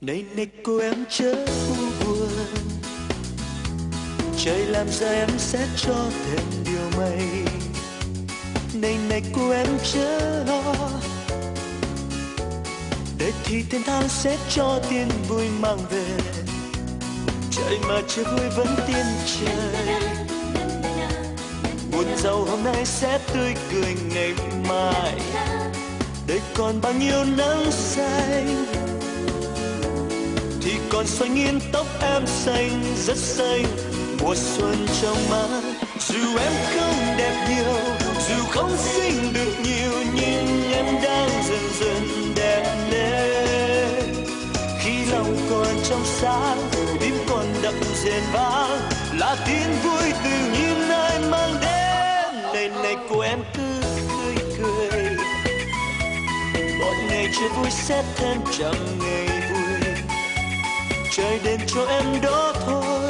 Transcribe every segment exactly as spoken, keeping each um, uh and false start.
Này này cô em chớ buồn, trời làm ra em sẽ cho thêm điều may. Này này cô em chớ lo, để thì thiên thang sẽ cho tiền vui mang về. Trời mà chưa vui vẫn tiên trời, buồn giàu hôm nay sẽ tươi cười ngày mai. Đời còn bao nhiêu nắng xanh, thì còn xoay nghiêng tóc em xanh rất xanh. Mùa xuân trong mắt, dù em không đẹp nhiều, dù không xinh được nhiều, nhưng em đang dần dần đẹp lên. Khi lòng còn trong sáng, tim còn đậm rền vang, là tin vui tự nhiên ai mang đến. Này này cô em cứ cười cười, một ngày chưa vui sẽ thêm trăm ngày vui. Trời đến cho em đó thôi,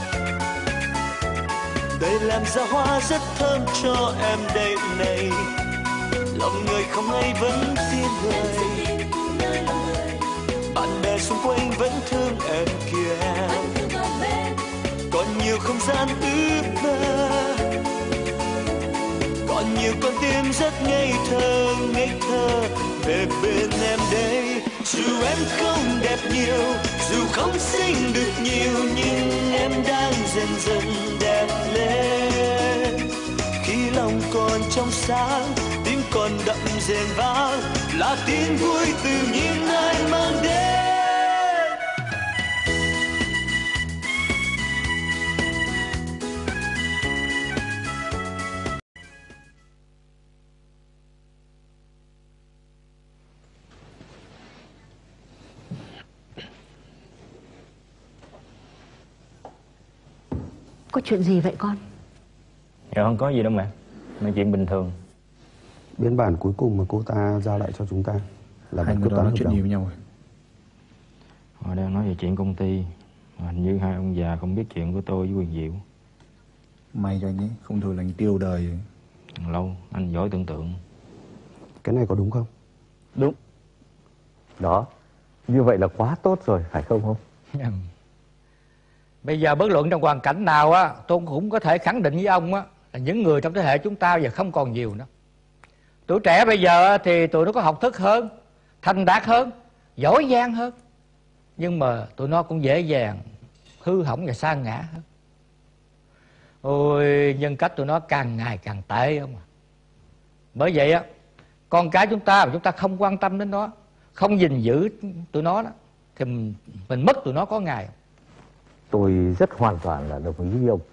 đời làm ra hoa rất thơm cho em đây này. Lòng người không ai vẫn tin lời, bạn bè xung quanh vẫn thương em kìa. Còn nhiều không gian ước mơ, còn nhiều con tim rất ngây thơ ngây thơ về bên em đây. Dù em không đẹp nhiều, dù không xinh được nhiều, nhưng em đang dần dần đẹp lên. Khi lòng còn trong sáng, tim còn đậm rền vang, là tin vui tự nhiên ai mang đến. Có chuyện gì vậy con? Dạ không có gì đâu mẹ, là chuyện bình thường. Biên bản cuối cùng mà cô ta giao lại cho chúng ta là hai người đó nói chuyện nhiều với nhau rồi. Họ đang nói về chuyện công ty, hình như hai ông già không biết chuyện của tôi với Quyền Diệu. May cho anh ấy, không thôi là anh tiêu đời rồi. Lâu, anh giỏi tưởng tượng. Cái này có đúng không? Đúng. Đó, như vậy là quá tốt rồi, phải không không? Bây giờ bất luận trong hoàn cảnh nào á, tôi cũng có thể khẳng định với ông á, là những người trong thế hệ chúng ta giờ không còn nhiều nữa. Tuổi trẻ bây giờ thì tụi nó có học thức hơn, thành đạt hơn, giỏi giang hơn, nhưng mà tụi nó cũng dễ dàng hư hỏng và sa ngã hơn. Ôi, nhân cách tụi nó càng ngày càng tệ không à. Bởi vậy á, con cái chúng ta mà chúng ta không quan tâm đến nó, không gìn giữ tụi nó đó, thì mình, mình mất tụi nó có ngày. Tôi rất hoàn toàn là đồng ý với ông.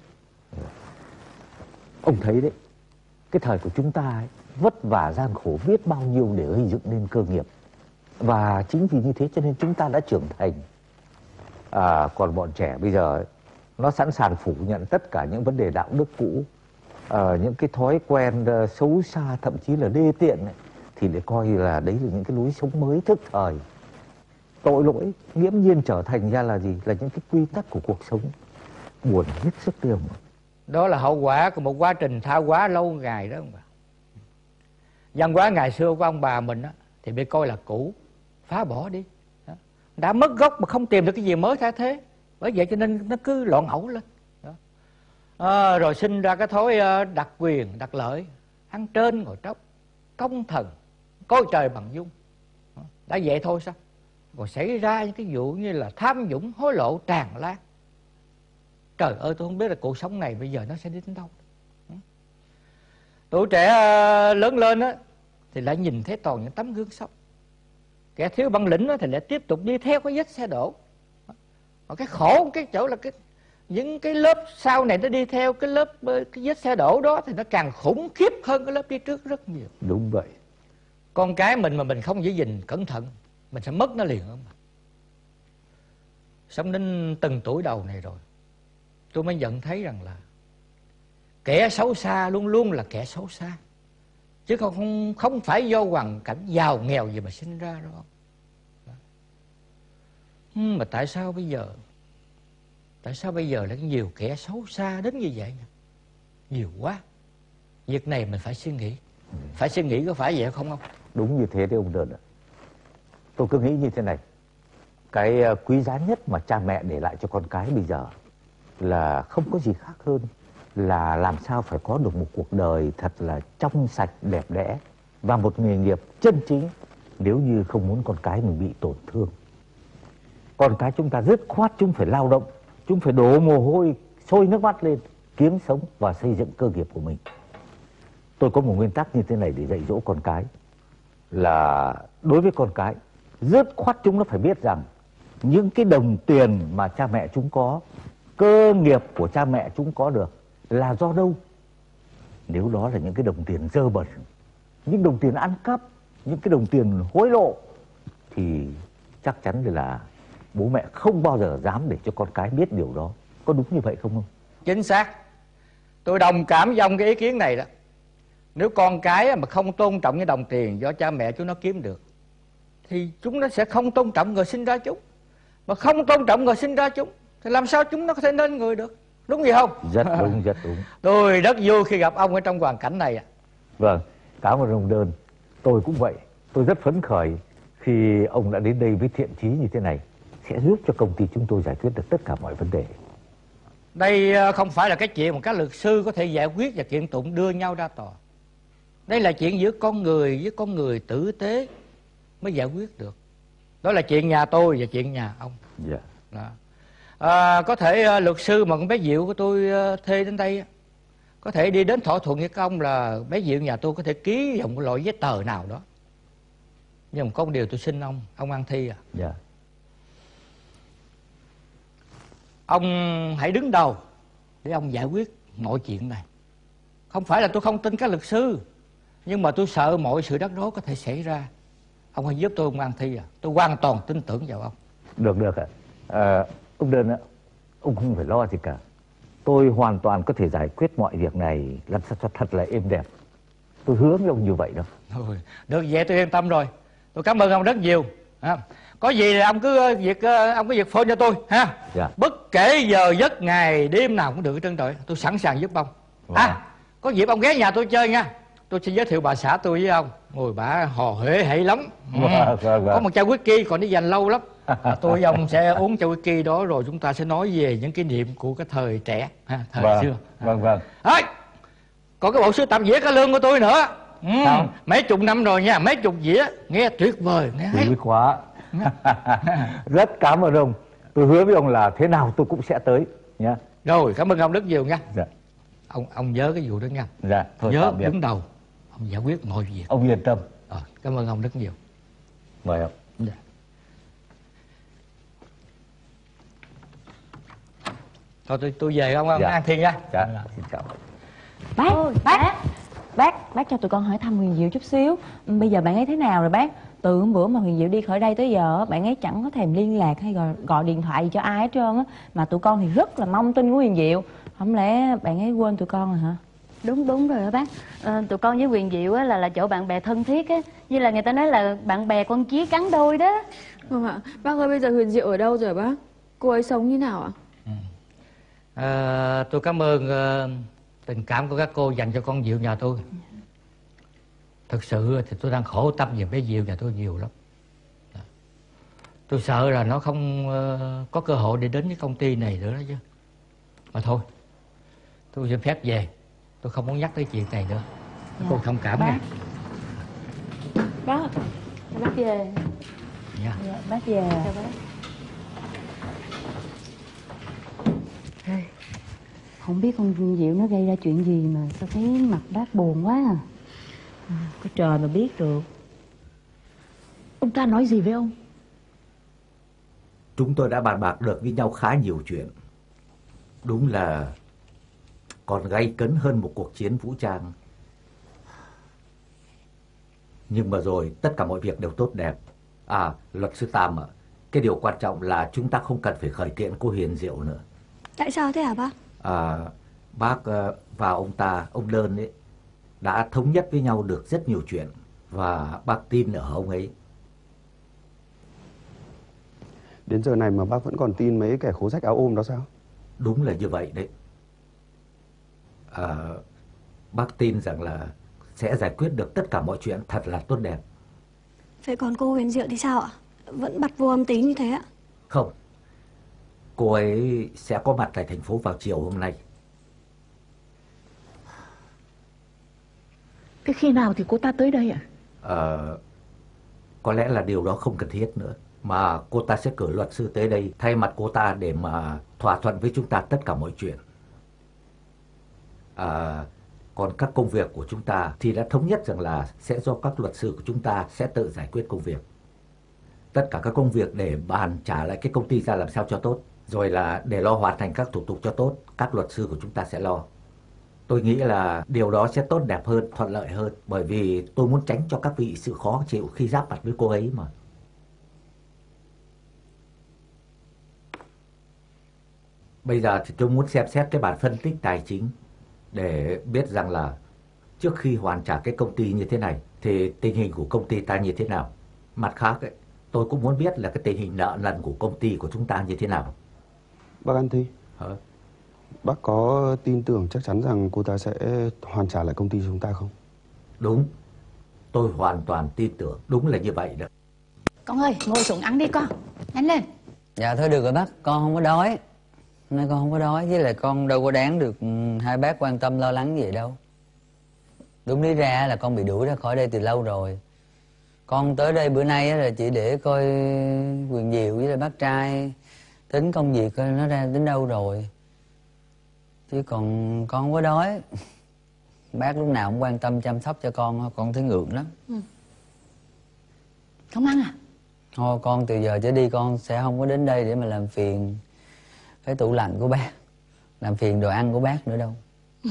Ông thấy đấy, cái thời của chúng ta ấy, vất vả gian khổ biết bao nhiêu để gây dựng nên cơ nghiệp. Và chính vì như thế cho nên chúng ta đã trưởng thành. À, còn bọn trẻ bây giờ ấy, nó sẵn sàng phủ nhận tất cả những vấn đề đạo đức cũ, à, những cái thói quen uh, xấu xa, thậm chí là đê tiện ấy, thì để coi là đấy là những cái lối sống mới thức thời. Tội lỗi nghiễm nhiên trở thành ra là gì? Là những cái quy tắc của cuộc sống. Buồn hết sức tiêu. Đó là hậu quả của một quá trình tha hóa lâu ngày đó ông bà. Văn hóa ngày xưa của ông bà mình á, thì bị coi là cũ, phá bỏ đi. Đã mất gốc mà không tìm được cái gì mới thay thế. Bởi vậy cho nên nó cứ loạn ẩu lên. À, rồi sinh ra cái thói đặc quyền, đặc lợi, ăn trên ngồi tróc, công thần, coi trời bằng dung. Đã vậy thôi sao? Còn xảy ra những cái vụ như là tham nhũng, hối lộ tràn lan. Trời ơi, tôi không biết là cuộc sống này bây giờ nó sẽ đi đến đâu. Tuổi trẻ lớn lên á, thì lại nhìn thấy toàn những tấm gương sống. Kẻ thiếu bản lĩnh á, thì lại tiếp tục đi theo cái vết xe đổ. Còn cái khổ cái chỗ là cái những cái lớp sau này nó đi theo cái lớp cái vết xe đổ đó thì nó càng khủng khiếp hơn cái lớp đi trước rất nhiều. Đúng vậy. Con cái mình mà mình không giữ gìn cẩn thận, mình sẽ mất nó liền không? Sống đến từng tuổi đầu này rồi, tôi mới nhận thấy rằng là kẻ xấu xa luôn luôn là kẻ xấu xa, chứ không không phải do hoàn cảnh giàu nghèo gì mà sinh ra đâu. Mà tại sao bây giờ tại sao bây giờ lại nhiều kẻ xấu xa đến như vậy? Nhiều quá. Việc này mình phải suy nghĩ. Phải suy nghĩ có phải vậy không không? Đúng như thế đấy ông Đơn ạ. Tôi cứ nghĩ như thế này. cái quý giá nhất mà cha mẹ để lại cho con cái bây giờ là không có gì khác hơn là làm sao phải có được một cuộc đời thật là trong sạch, đẹp đẽ và một nghề nghiệp chân chính, nếu như không muốn con cái mình bị tổn thương. Con cái chúng ta dứt khoát chúng phải lao động, chúng phải đổ mồ hôi, sôi nước mắt lên, kiếm sống và xây dựng cơ nghiệp của mình. Tôi có một nguyên tắc như thế này để dạy dỗ con cái, là đối với con cái, dứt khoát chúng nó phải biết rằng những cái đồng tiền mà cha mẹ chúng có, cơ nghiệp của cha mẹ chúng có được là do đâu? Nếu đó là những cái đồng tiền dơ bẩn, những đồng tiền ăn cắp, những cái đồng tiền hối lộ, thì chắc chắn là bố mẹ không bao giờ dám để cho con cái biết điều đó. Có đúng như vậy không không? Chính xác. Tôi đồng cảm với ông cái ý kiến này đó. Nếu con cái mà không tôn trọng cái đồng tiền do cha mẹ chúng nó kiếm được, thì chúng nó sẽ không tôn trọng người sinh ra chúng. Mà không tôn trọng người sinh ra chúng thì làm sao chúng nó có thể nên người được? Đúng gì không? Rất đúng, rất đúng. Tôi rất vui khi gặp ông ở trong hoàn cảnh này. Vâng, cảm ơn ông Đơn. Tôi cũng vậy. Tôi rất phấn khởi khi ông đã đến đây với thiện chí như thế này, sẽ giúp cho công ty chúng tôi giải quyết được tất cả mọi vấn đề. Đây không phải là cái chuyện mà các luật sư có thể giải quyết và kiện tụng đưa nhau ra tòa. Đây là chuyện giữa con người với con người tử tế mới giải quyết được. Đó là chuyện nhà tôi và chuyện nhà ông. Dạ. Đó. À, có thể uh, luật sư mà con bé Diệu của tôi uh, thuê đến đây có thể đi đến thỏa thuận với các ông là bé Diệu nhà tôi có thể ký vào một loại giấy tờ nào đó. Nhưng mà có một điều tôi xin ông, ông An Thi à. Dạ. Ông hãy đứng đầu để ông giải quyết mọi chuyện này. Không phải là tôi không tin các luật sư, nhưng mà tôi sợ mọi sự rắc rối có thể xảy ra. Ông hãy giúp tôi, ông An Thi à. Tôi hoàn toàn tin tưởng vào ông. Được, được ạ. À, ông Đơn ạ, ông không phải lo gì cả. Tôi hoàn toàn có thể giải quyết mọi việc này làm sao cho thật là êm đẹp. Tôi hứa với ông như vậy đó. Thôi, được vậy tôi yên tâm rồi. Tôi cảm ơn ông rất nhiều. À, có gì thì ông cứ việc ông cứ việc phone cho tôi ha. Dạ. Bất kể giờ giấc ngày đêm nào cũng được hết trơn trời. Tôi sẵn sàng giúp ông. Wow. À, có dịp ông ghé nhà tôi chơi nha. Tôi sẽ giới thiệu bà xã tôi với ông. Ngồi bà hò hễ hãy lắm. Ừ. Wow, wow, wow. Có một chai whisky còn đi dành lâu lắm. À, tôi với ông sẽ uống chai whisky đó rồi chúng ta sẽ nói về những kỷ niệm của cái thời trẻ, ha, thời vâng, xưa. Vâng, vâng. À, còn cái bộ sưu tập dĩa cải lương của tôi nữa. Ừ, mấy chục năm rồi nha, mấy chục dĩa, nghe tuyệt vời, nghe hay. Quý quá. Rất cảm ơn ông. Tôi hứa với ông là thế nào tôi cũng sẽ tới nhé. Rồi, cảm ơn ông rất nhiều nha. Dạ. Ông ông nhớ cái vụ đó nha. Dạ, thôi nhớ đứng đầu, ông giải quyết mọi việc. Ông yên tâm. Ờ, cảm ơn ông rất nhiều. Mời ông. Dạ. Thôi tôi tôi về ông, ông Dạ. An Thiên nha. Dạ, xin chào. Bác, Ôi, bác, bác, bác, bác cho tụi con hỏi thăm Huyền Diệu chút xíu. Bây giờ bạn ấy thế nào rồi bác? Từ hôm bữa mà Huyền Diệu đi khỏi đây tới giờ, bạn ấy chẳng có thèm liên lạc hay gọi, gọi điện thoại gì cho ai hết trơn á. Mà tụi con thì rất là mong tin của Huyền Diệu. Không lẽ bạn ấy quên tụi con rồi hả? Đúng đúng rồi đó bác. À, tụi con với Huyền Diệu á là là chỗ bạn bè thân thiết á, như là người ta nói là bạn bè con chí cắn đôi đó. Vâng ạ. Bác ơi, bây giờ Huyền Diệu ở đâu rồi bác? Cô ấy sống như nào ạ? Ừ. À, tôi cảm ơn uh, tình cảm của các cô dành cho con Diệu nhà tôi. Thực sự thì tôi đang khổ tâm về bé Diệu nhà tôi nhiều lắm. Tôi sợ là nó không uh, có cơ hội để đến cái công ty này nữa đó chứ. Mà thôi, tôi xin phép về. Tôi không muốn nhắc tới chuyện này nữa. Dạ. Cô thông cảm nha. Bác, bác về. Dạ. Dạ, bác về. Chào bác. Không biết con Huyền Diệu nó gây ra chuyện gì mà sao thấy mặt bác buồn quá à. À, có trời mà biết được. Ông ta nói gì với ông? Chúng tôi đã bàn bạc được với nhau khá nhiều chuyện. Đúng là còn gay cấn hơn một cuộc chiến vũ trang. Nhưng mà rồi tất cả mọi việc đều tốt đẹp. À, luật sư Tam ạ, cái điều quan trọng là chúng ta không cần phải khởi kiện cô Huyền Diệu nữa. Tại sao thế hả bác? À, bác và ông ta, ông Đơn ấy, đã thống nhất với nhau được rất nhiều chuyện. Và bác tin ở ông ấy. Đến giờ này mà bác vẫn còn tin mấy kẻ khố rách áo ôm đó sao? Đúng là như vậy đấy. À, bác tin rằng là sẽ giải quyết được tất cả mọi chuyện thật là tốt đẹp. Vậy còn cô Huyền Diệu thì sao ạ? Vẫn bặt vô âm tín như thế ạ? Không, cô ấy sẽ có mặt tại thành phố vào chiều hôm nay. Thế khi nào thì cô ta tới đây ạ? Ờ, có lẽ là điều đó không cần thiết nữa. Mà cô ta sẽ cử luật sư tới đây thay mặt cô ta để mà thỏa thuận với chúng ta tất cả mọi chuyện. À, còn các công việc của chúng ta thì đã thống nhất rằng là sẽ do các luật sư của chúng ta sẽ tự giải quyết công việc. Tất cả các công việc để bàn trả lại cái công ty ra làm sao cho tốt, rồi là để lo hoàn thành các thủ tục cho tốt, các luật sư của chúng ta sẽ lo. Tôi nghĩ là điều đó sẽ tốt đẹp hơn, thuận lợi hơn, bởi vì tôi muốn tránh cho các vị sự khó chịu khi giáp mặt với cô ấy mà. Bây giờ thì tôi muốn xem xét cái bản phân tích tài chính để biết rằng là trước khi hoàn trả cái công ty như thế này thì tình hình của công ty ta như thế nào. Mặt khác ấy, tôi cũng muốn biết là cái tình hình nợ nần của công ty của chúng ta như thế nào. Bác An Thi, Hả? bác có tin tưởng chắc chắn rằng cô ta sẽ hoàn trả lại công ty chúng ta không? Đúng, tôi hoàn toàn tin tưởng, đúng là như vậy đó. Con ơi, ngồi xuống ăn đi con, nhanh lên. Dạ thôi được rồi bác, con không có đói. Hôm nay con không có đói, với lại con đâu có đáng được hai bác quan tâm lo lắng gì đâu. Đúng lý ra là con bị đuổi ra khỏi đây từ lâu rồi. Con tới đây bữa nay là chỉ để coi Quyền Diệu với lại bác trai tính công việc coi nó ra đến đâu rồi. Chứ còn con không có đói. Bác lúc nào cũng quan tâm chăm sóc cho con, con thấy ngượng lắm. Ừ. Không ăn à? Thôi con từ giờ trở đi con sẽ không có đến đây để mà làm phiền cái tủ lạnh của bác, làm phiền đồ ăn của bác nữa đâu.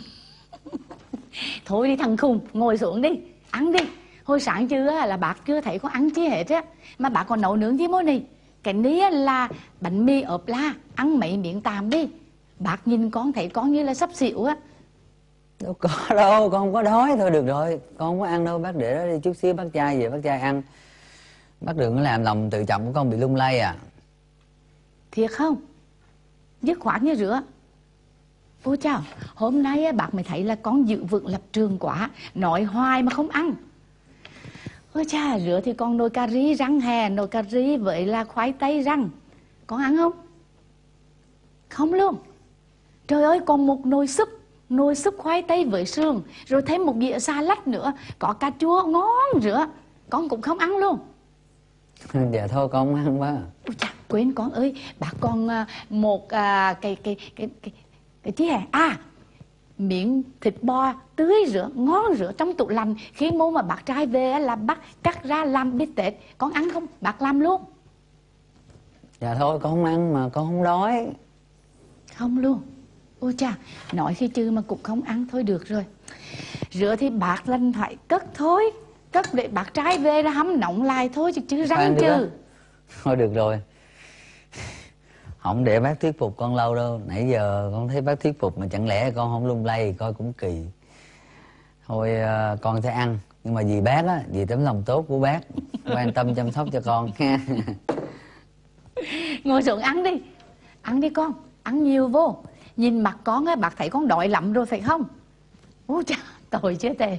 Thôi đi thằng khùng, ngồi xuống đi, ăn đi. Hồi sáng chưa là bác chưa thấy có ăn chi hết á, mà bác còn nấu nướng chi mối này. Cái ní là bánh mì ốp la, ăn mấy miếng tạm đi. Bác nhìn con thấy con như là sắp xỉu á. Đâu có đâu, con không có đói. Thôi được rồi, con không có ăn đâu, bác để đó đi, chút xíu bác trai về bác trai ăn. Bác đừng có làm lòng tự trọng của con bị lung lay à. Thiệt không? Dứt khoát như rửa. Ôi chào, hôm nay bác mới thấy là con giữ vững lập trường quá, nói hoài mà không ăn. Ôi cha, rửa thì con nồi cà ri rang hè, nồi cà ri với là khoai tây rang. Con ăn không? Không luôn. Trời ơi, còn một nồi súp, nồi súp khoai tây với sườn, rồi thêm một dĩa salad nữa, có cà chua ngon rửa. Con cũng không ăn luôn. Dạ thôi con không ăn quá. Ôi chà, quên con ơi, bác còn một à, cái cái cái cái cái chi hè à, miếng thịt bò tươi rửa ngon rửa trong tủ lạnh, khi mua mà bác trai về là bác cắt ra làm bít tết. Con ăn không? Bác làm luôn. Dạ thôi con không ăn mà con không đói. Không luôn. Ôi chà, nói khi chứ mà cũng không ăn. Thôi được rồi, rửa thì bác lần phải cất thôi, cất để bác trai về là hâm nóng lại thôi chứ chứ răng chứ. Thôi được rồi, không để bác thuyết phục con lâu đâu. Nãy giờ con thấy bác thuyết phục mà chẳng lẽ con không lung lay coi cũng kỳ. Thôi con sẽ ăn, nhưng mà vì bác á, vì tấm lòng tốt của bác quan tâm chăm sóc cho con ha. Ngồi xuống ăn đi, ăn đi con, ăn nhiều vô. Nhìn mặt con á, bác thấy con đói lắm rồi phải không? Ôi trời, tội chết tề.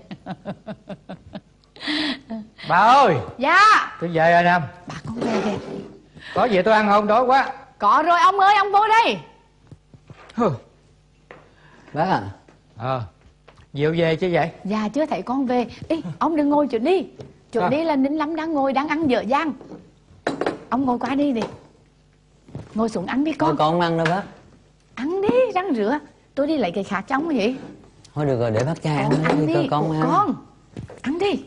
Bà ơi. Dạ. Tôi về rồi nè. Bà con về kìa. Có gì tôi ăn không? Đói quá. Có rồi ông ơi, ông vô đây. Hừ. Bác à. Ờ à, Diệu về chứ vậy? Dạ chưa thấy con về. Ê, ông đừng ngồi chỗ đi. Chỗ à. đi là Ninh Lâm đang ngồi, đang ăn dở dang. Ông ngồi qua đi đi. Ngồi xuống ăn đi con. Thôi con không ăn đâu bác. Ăn đi, răng rửa. Tôi đi lấy cái khác trong cái gì. Thôi được rồi, để bác trai ăn, ăn đi. Con, con ăn. Con, ăn đi.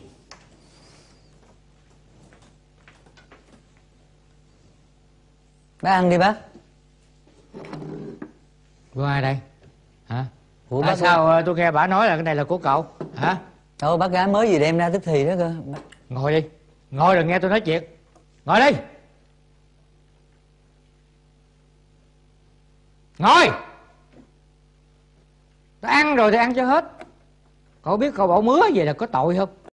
Bác ăn đi bác. Của ai đây? Hả? Ủa, à, bác sao ơi? Tôi nghe bà nói là cái này là của cậu. Hả? Đâu bác gái mới gì đem ra tức thì đó cơ. Ngồi đi. Ngồi rồi nghe tôi nói chuyện. Ngồi đi. Ngồi. Tôi ăn rồi thì ăn cho hết. Cậu biết cậu bỏ mứa về là có tội không?